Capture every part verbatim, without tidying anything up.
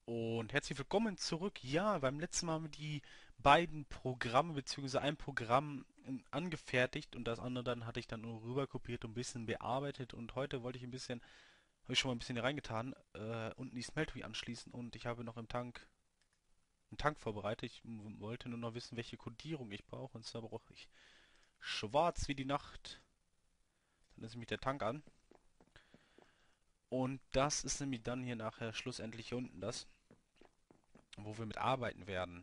Und herzlich willkommen zurück. Ja, beim letzten Mal haben wir die beiden Programme beziehungsweise ein Programm ähm, angefertigt und das andere dann hatte ich dann nur rüber kopiert und ein bisschen bearbeitet und heute wollte ich ein bisschen, habe ich schon mal ein bisschen hier reingetan, äh, unten die Smeltery anschließen und ich habe noch im Tank einen Tank vorbereitet. Ich m- wollte nur noch wissen, welche Kodierung ich brauche und zwar brauche ich schwarz wie die Nacht. Dann ist nämlich der Tank an und das ist nämlich dann hier nachher schlussendlich hier unten das, wo wir mit arbeiten werden.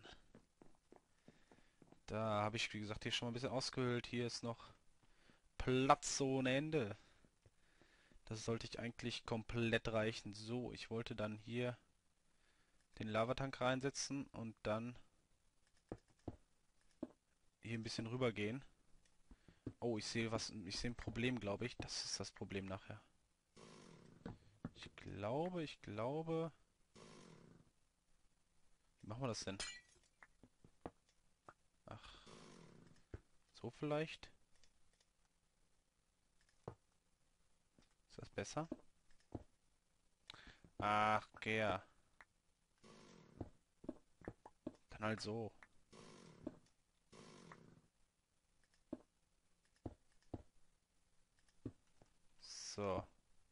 Da habe ich, wie gesagt, hier schon mal ein bisschen ausgehöhlt. Hier ist noch Platz ohne Ende. Das sollte ich eigentlich komplett reichen. So, ich wollte dann hier den Lavatank reinsetzen und dann hier ein bisschen rüber gehen. Oh, ich sehe was, ich sehe ein Problem, glaube ich. Das ist das Problem nachher. Ich glaube, ich glaube. Wie machen wir das denn? Ach, so vielleicht? Ist das besser? Ach, ja. Dann halt so. So.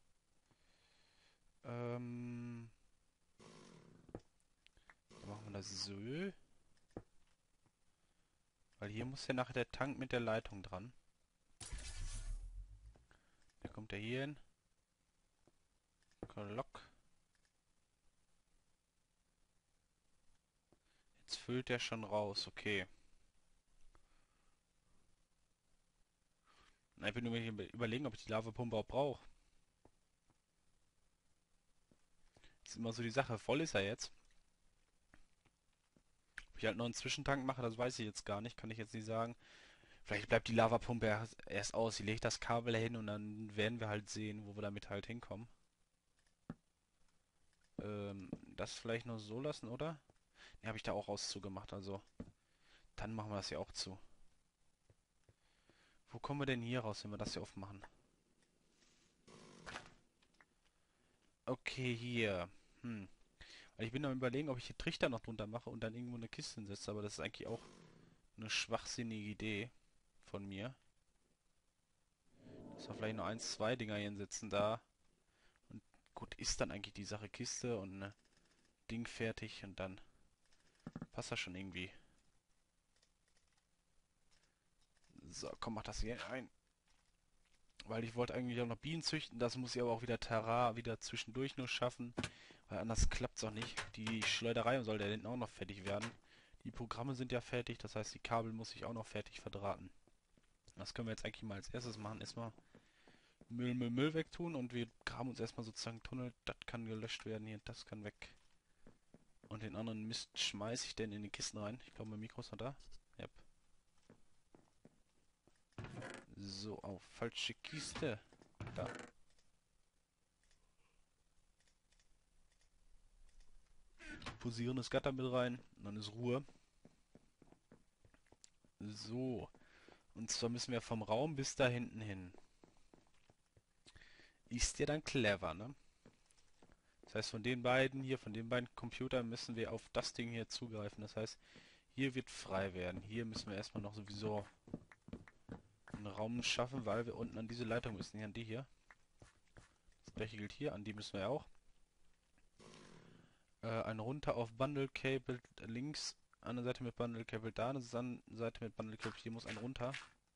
Ähm, dann machen wir das so. Weil hier muss ja nachher der Tank mit der Leitung dran. Der kommt ja hier hin. Glock. Jetzt füllt der schon raus, okay. Na, ich bin nur hier überlegen, ob ich die Lavapumpe auch brauche. Ist immer so die Sache. Voll ist er jetzt. Ob ich halt noch einen Zwischentank mache, das weiß ich jetzt gar nicht. Kann ich jetzt nicht sagen. Vielleicht bleibt die Lavapumpe erst erst aus. Sie legt das Kabel hin und dann werden wir halt sehen, wo wir damit halt hinkommen. Ähm, das vielleicht noch so lassen, oder? Ne, habe ich da auch auszugemacht, also. Dann machen wir das hier auch zu. Wo kommen wir denn hier raus, wenn wir das hier aufmachen? Okay, hier. Hm. Weil ich bin am überlegen, ob ich hier Trichter noch drunter mache und dann irgendwo eine Kiste hinsetze, aber das ist eigentlich auch eine schwachsinnige Idee von mir. Dass wir vielleicht noch eins, zwei Dinger hinsetzen da. Und gut, ist dann eigentlich die Sache Kiste und ne Ding fertig und dann passt das schon irgendwie. So, komm, mach das hier ein. Weil ich wollte eigentlich auch noch Bienen züchten, das muss ich aber auch wieder Terrain wieder zwischendurch nur schaffen. Weil anders klappt es auch nicht. Die Schleuderei soll ja hinten auch noch fertig werden. Die Programme sind ja fertig, das heißt die Kabel muss ich auch noch fertig verdrahten. Das können wir jetzt eigentlich mal als erstes machen. Erstmal Müll, Müll, Müll wegtun und wir graben uns erstmal sozusagen einen Tunnel. Das kann gelöscht werden hier, das kann weg. Und den anderen Mist schmeiße ich denn in die Kisten rein. Ich glaube, mein Mikro ist noch da. Yep. So, auf falsche Kiste. Da. Posierendes Gatter mit rein. Und dann ist Ruhe. So. Und zwar müssen wir vom Raum bis da hinten hin. Ist ja dann clever, ne? Das heißt, von den beiden hier, von den beiden Computern müssen wir auf das Ding hier zugreifen. Das heißt, hier wird frei werden. Hier müssen wir erstmal noch sowieso einen Raum schaffen, weil wir unten an diese Leitung müssen. Hier an die hier. Das gleiche gilt hier. An die müssen wir auch. Äh, ein runter auf Bundle Cable links. Eine Seite mit Bundle Cable da. Eine Seite mit Bundle Cable hier muss ein runter.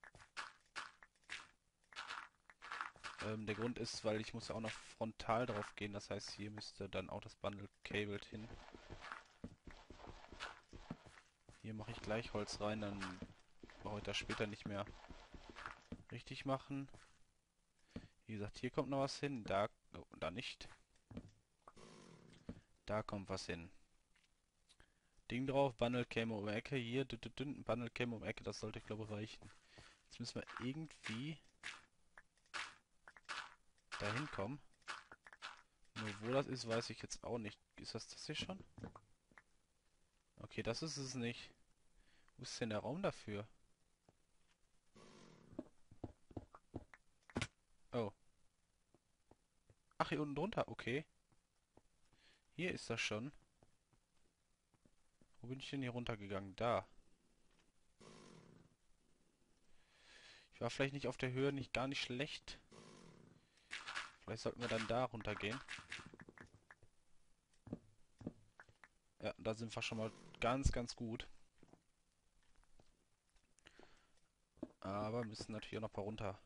Ähm, der Grund ist, weil ich muss ja auch noch frontal drauf gehen. Das heißt, hier müsste dann auch das Bundle Cable hin. Hier mache ich gleich Holz rein, dann brauche ich das später nicht mehr richtig machen. Wie gesagt, hier kommt noch was hin, da, oh, da nicht. Da kommt was hin. Ding drauf, Bundle Came um Ecke, hier, dünn, Bundle Came um Ecke, das sollte, ich glaube, reichen. Jetzt müssen wir irgendwie dahin kommen. Nur wo das ist, weiß ich jetzt auch nicht. Ist das das hier schon? Okay, das ist es nicht. Wo ist denn der Raum dafür? Oh. Ach, hier unten drunter, okay. Hier ist das schon. Wo bin ich denn hier runtergegangen? Da. Ich war vielleicht nicht auf der Höhe, nicht gar nicht schlecht. Vielleicht sollten wir dann da runtergehen. Ja, da sind wir schon mal ganz, ganz gut. Aber müssen natürlich auch noch ein paar runter.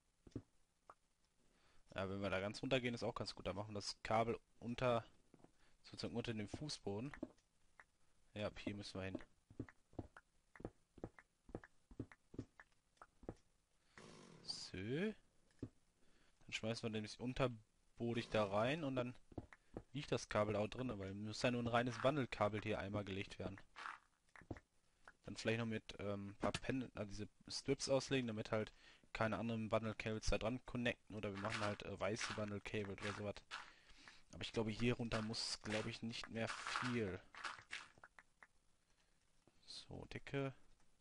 Ja, wenn wir da ganz runter gehen, ist auch ganz gut. Da machen wir das Kabel unter, sozusagen unter dem Fußboden. Ja, ab hier müssen wir hin. So. Dann schmeißen wir nämlich unterbodig da rein und dann liegt das Kabel auch drin, weil muss ja nur ein reines Wandelkabel hier einmal gelegt werden. Dann vielleicht noch mit ähm, ein paar Pen, äh, diese Strips auslegen, damit halt keine anderen Bundle-Cables da dran connecten oder wir machen halt äh, weiße Bundle-Cable oder sowas. Aber ich glaube, hier runter muss, glaube ich, nicht mehr viel. So, Dicke.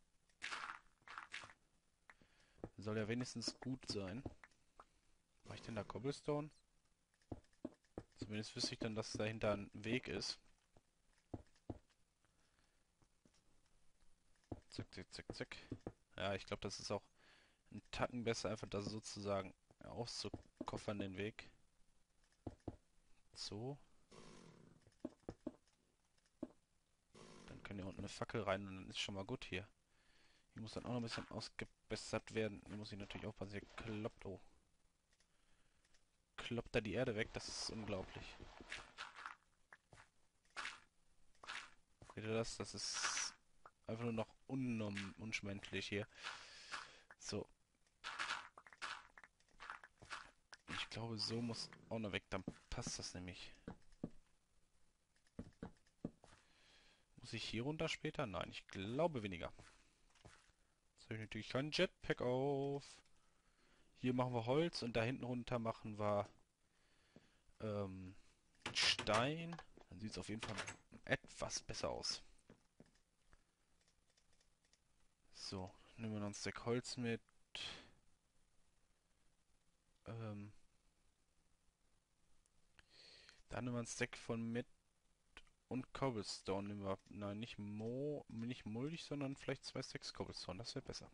Soll ja wenigstens gut sein. Mache ich denn da Cobblestone? Zumindest wüsste ich dann, dass dahinter ein Weg ist. Zack, zack, zack, zack. Ja, ich glaube, das ist auch ein Tacken besser, einfach das sozusagen auszukoffern, den Weg. So. Dann können hier unten eine Fackel rein und dann ist schon mal gut hier. Hier muss dann auch noch ein bisschen ausgebessert werden. Hier muss ich natürlich aufpassen, hier kloppt, oh. Kloppt da die Erde weg, das ist unglaublich. Seht ihr das? Das ist einfach nur noch unnorm, unschmännlich hier. So. Ich glaube, so muss auch noch weg, dann passt das nämlich. Muss ich hier runter später? Nein, ich glaube weniger. Jetzt habe ich natürlich keinen Jetpack auf. Hier machen wir Holz und da hinten runter machen wir ähm, Stein. Dann sieht es auf jeden Fall etwas besser aus. So, nehmen wir noch ein Stack Holz mit. Ähm, da nehmen wir ein Stack von mit und Cobblestone nehmen wir. Nein, nicht Mo, nicht muldig, sondern vielleicht zwei Stacks Cobblestone. Das wäre besser.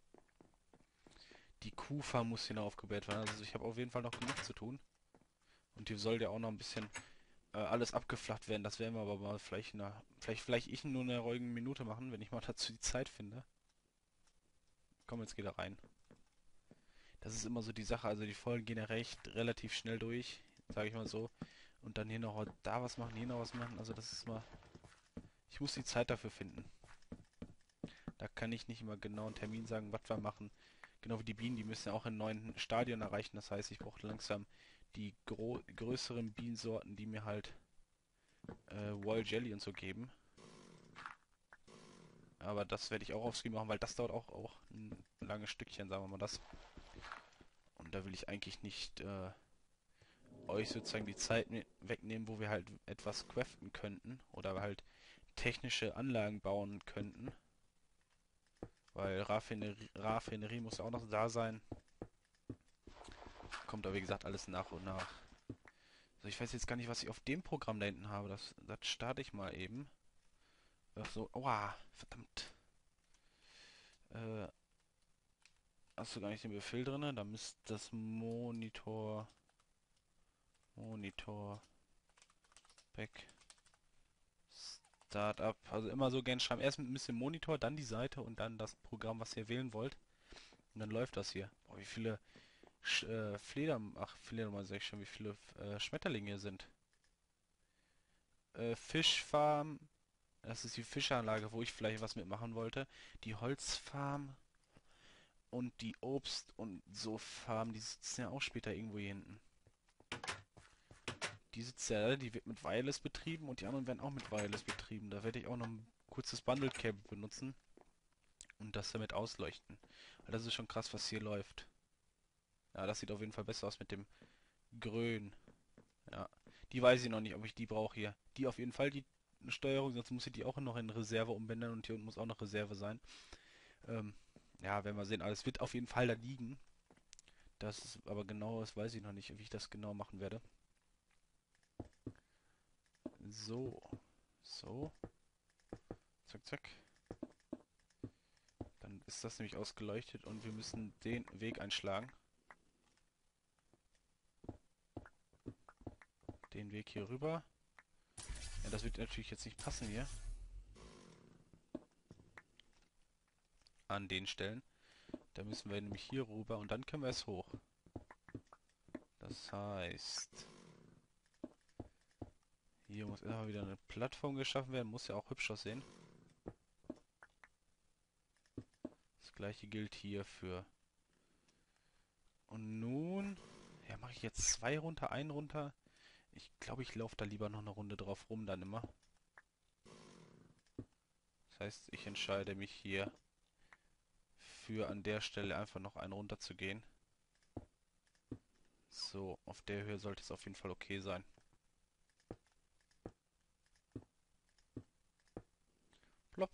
Die Kuhfarm muss hier noch aufgebaut werden. Also ich habe auf jeden Fall noch genug zu tun. Und hier soll ja auch noch ein bisschen äh, alles abgeflacht werden. Das werden wir aber mal vielleicht, na, vielleicht, vielleicht ich nur eine ruhige Minute machen, wenn ich mal dazu die Zeit finde. Komm, jetzt geht er rein. Das ist immer so die Sache. Also die Folgen gehen ja recht relativ schnell durch, sage ich mal so. Und dann hier noch da was machen, hier noch was machen. Also das ist mal... Ich muss die Zeit dafür finden. Da kann ich nicht immer genau einen Termin sagen, was wir machen. Genau wie die Bienen, die müssen ja auch in neuen Stadien erreichen. Das heißt, ich brauche langsam die gro größeren Bienensorten, die mir halt äh, Royal Jelly und so geben. Aber das werde ich auch auf Stream machen, weil das dauert auch, auch ein langes Stückchen, sagen wir mal das. Und da will ich eigentlich nicht äh, euch sozusagen die Zeit wegnehmen, wo wir halt etwas craften könnten oder halt technische Anlagen bauen könnten. Weil Raffinerie, Raffinerie muss ja auch noch da sein. Kommt aber wie gesagt alles nach und nach. Also ich weiß jetzt gar nicht, was ich auf dem Programm da hinten habe. Das, das starte ich mal eben. Ach so, aua, verdammt. Äh, hast du gar nicht den Befehl drin? Da müsste das Monitor... Monitor... Back... Startup. Also immer so gern schreiben. Erst ein bisschen Monitor, dann die Seite und dann das Programm, was ihr wählen wollt. Und dann läuft das hier. Boah, wie viele Sch äh, Fleder... Ach, Fledermaus sag ich schon, wie viele äh, Schmetterlinge hier sind. Äh, Fischfarm. Das ist die Fischanlage, wo ich vielleicht was mitmachen wollte. Die Holzfarm und die Obst- und so Farm, die sitzen ja auch später irgendwo hier hinten. Die sitzt ja, die wird mit Wireless betrieben und die anderen werden auch mit Wireless betrieben. Da werde ich auch noch ein kurzes Bundle-Cable benutzen und das damit ausleuchten. Weil das ist schon krass, was hier läuft. Ja, das sieht auf jeden Fall besser aus mit dem Grün. Ja, die weiß ich noch nicht, ob ich die brauche hier. Die auf jeden Fall, die Steuerung, sonst muss ich die auch noch in Reserve umbenennen und hier unten muss auch noch Reserve sein. Ähm, ja, werden wir sehen. Aber es wird auf jeden Fall da liegen. Das ist aber genau, das weiß ich noch nicht, wie ich das genau machen werde. So. So. zack, zack. Dann ist das nämlich ausgeleuchtet und wir müssen den Weg einschlagen. Den Weg hier rüber. Ja, das wird natürlich jetzt nicht passen hier. An den Stellen. Da müssen wir nämlich hier rüber und dann können wir es hoch. Das heißt, hier muss immer wieder eine Plattform geschaffen werden. Muss ja auch hübsch aussehen. Das gleiche gilt hierfür. Und nun, ja, mache ich jetzt zwei runter, einen runter. Ich glaube, ich laufe da lieber noch eine Runde drauf rum dann immer. Das heißt, ich entscheide mich hier für an der Stelle einfach noch einen runter zu gehen. So, auf der Höhe sollte es auf jeden Fall okay sein. Plopp.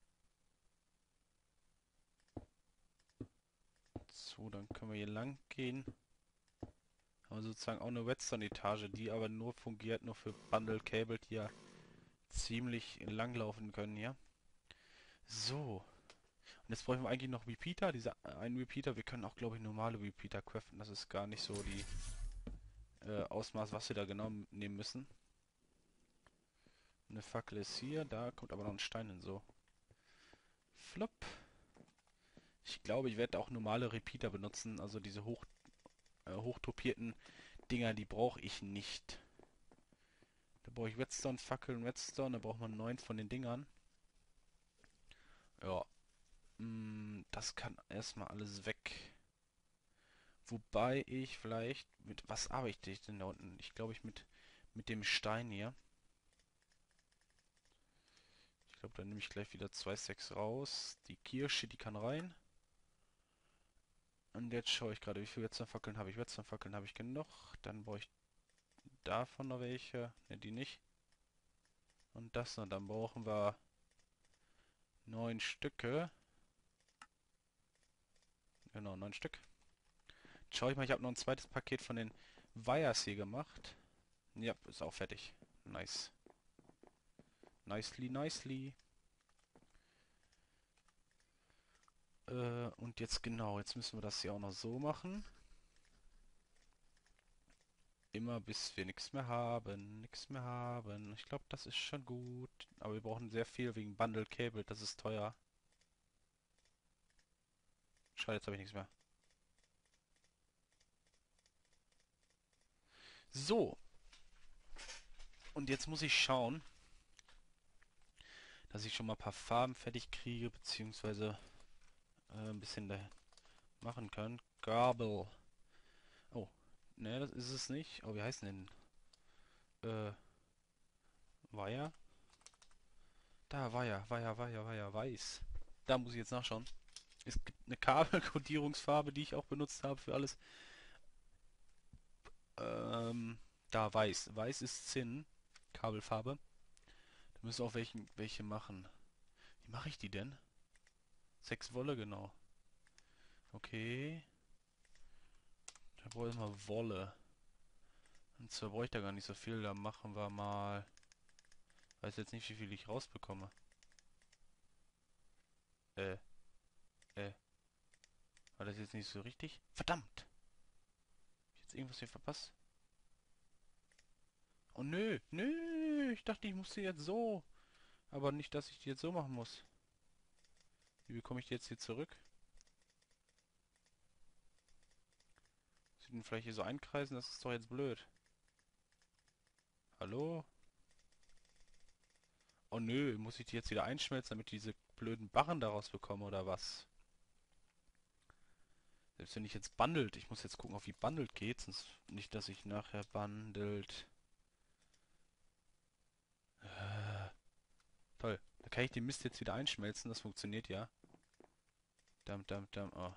So, dann können wir hier lang gehen. Haben wir sozusagen auch eine Redstone-Etage, die aber nur fungiert, nur für Bundle Cable, die ja ziemlich lang laufen können hier. So. Und jetzt brauchen wir eigentlich noch Repeater, diese einen Repeater. Wir können auch, glaube ich, normale Repeater craften. Das ist gar nicht so die äh, Ausmaß, was wir da genau nehmen müssen. Eine Fackel ist hier, da kommt aber noch ein Stein hin, so. Flop. Ich glaube, ich werde auch normale Repeater benutzen, also diese hoch, äh, hochtopierten Dinger, die brauche ich nicht. Da brauche ich Redstone-Fackeln, Redstone, da braucht man neun von den Dingern. Ja, mh, das kann erstmal alles weg. Wobei ich vielleicht, mit was arbeite ich denn da unten? Ich glaube, ich mit, mit dem Stein hier. Ich glaube, dann nehme ich gleich wieder zwei Stacks raus. Die Kirsche, die kann rein. Und jetzt schaue ich gerade, wie viele Redstone-Fackeln habe ich. Redstone-Fackeln habe ich genug. Dann brauche ich davon noch welche. Ne, die nicht. Und das noch. Dann brauchen wir neun Stücke. Genau, neun Stück. Schau ich mal, ich habe noch ein zweites Paket von den Wires hier gemacht. Ja, ist auch fertig. Nice. Nicely, nicely. Äh, und jetzt genau, jetzt müssen wir das hier auch noch so machen. Immer bis wir nichts mehr haben, nichts mehr haben. Ich glaube, das ist schon gut. Aber wir brauchen sehr viel wegen Bundle Cable, das ist teuer. Schade, jetzt habe ich nichts mehr. So. Und jetzt muss ich schauen, dass ich schon mal ein paar Farben fertig kriege, beziehungsweise äh, ein bisschen da machen kann. Gabel. Oh, ne, das ist es nicht. Oh, wie heißen denn? Äh, Wire? Da, Wire, Wire, Wire, Wire, weiß. Da muss ich jetzt nachschauen. Es gibt eine Kabelkodierungsfarbe, die ich auch benutzt habe für alles. Ähm, da weiß. Weiß ist Zinn. Kabelfarbe. Da müssen wir auch welchen, welche machen. Wie mache ich die denn? Sechs Wolle, genau. Okay. Da brauche ich mal Wolle. Und zwar brauche ich da gar nicht so viel. Da machen wir mal... Weiß jetzt nicht, wie viel ich rausbekomme. Äh, äh. War das jetzt nicht so richtig? Verdammt! Hab ich jetzt irgendwas hier verpasst? Oh nö, nö! Ich dachte, ich musste jetzt so. Aber nicht, dass ich die jetzt so machen muss. Wie bekomme ich die jetzt hier zurück? Sie den vielleicht hier so einkreisen? Das ist doch jetzt blöd. Hallo? Oh nö, muss ich die jetzt wieder einschmelzen, damit ich diese blöden Barren daraus bekomme oder was? Selbst wenn ich jetzt bundelt, ich muss jetzt gucken, auf wie bundelt geht, sonst nicht, dass ich nachher bundelt. Äh, toll. Da kann ich den Mist jetzt wieder einschmelzen, das funktioniert ja. Dam, dam, dam, oh.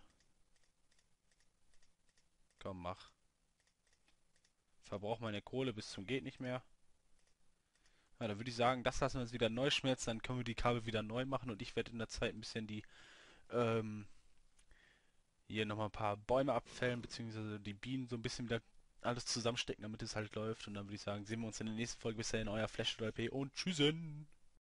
Komm, mach. Verbrauch meine Kohle bis zum geht nicht mehr. Ja, dann würde ich sagen, das lassen wir jetzt wieder neu schmelzen, dann können wir die Kabel wieder neu machen und ich werde in der Zeit ein bisschen die, ähm, hier nochmal ein paar Bäume abfällen, beziehungsweise die Bienen so ein bisschen wieder alles zusammenstecken, damit es halt läuft. Und dann würde ich sagen, sehen wir uns in der nächsten Folge. Bis dahin, euer Flash und tschüssen!